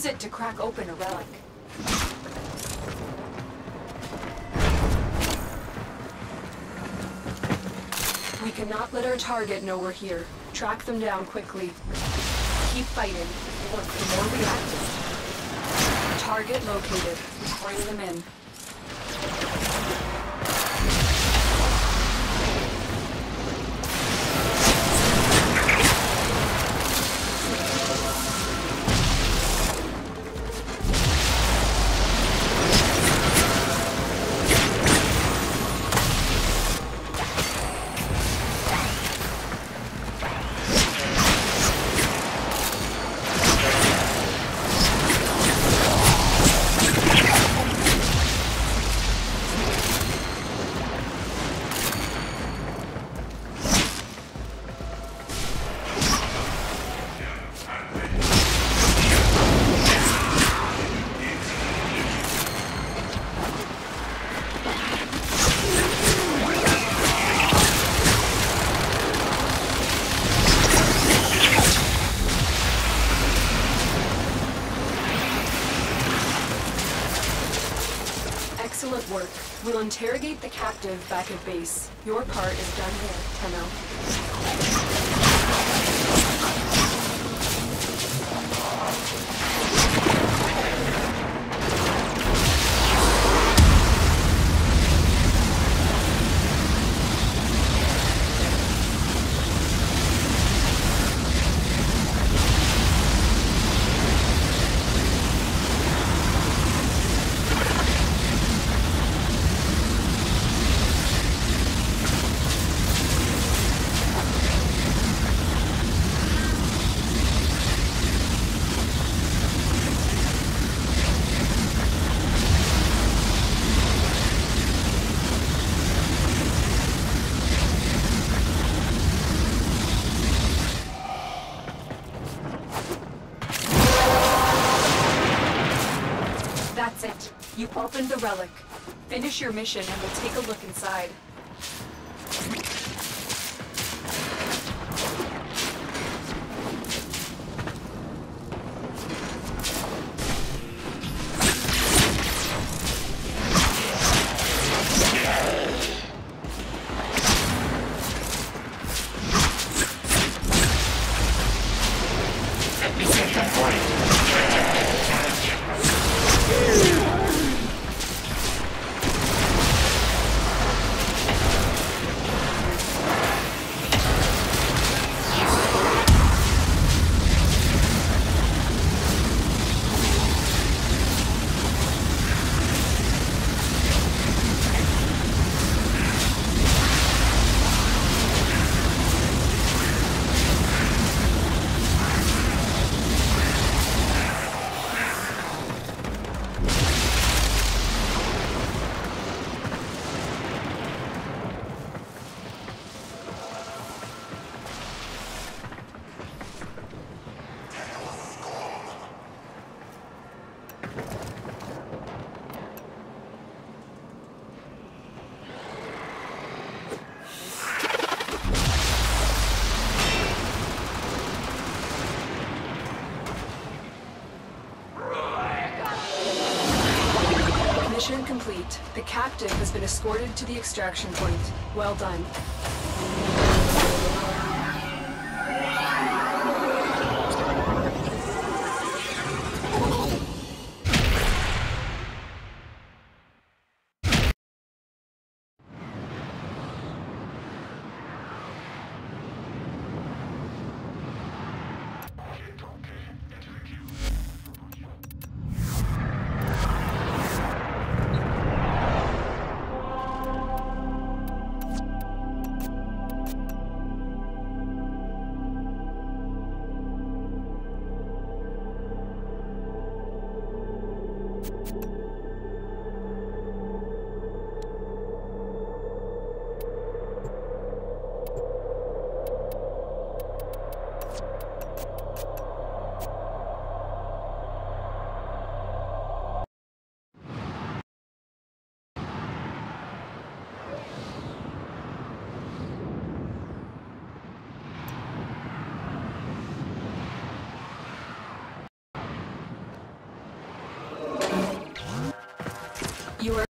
use it to crack open a relic. We cannot let our target know we're here. Track them down quickly. Keep fighting. Look for more reactors. Target located. Bring them in. Excellent work. We'll interrogate the captive back at base. Your part is done here, Tenno. That's it. You opened the relic. Finish your mission and we'll take a look inside. Mission complete. The captive has been escorted to the extraction point. Well done. You are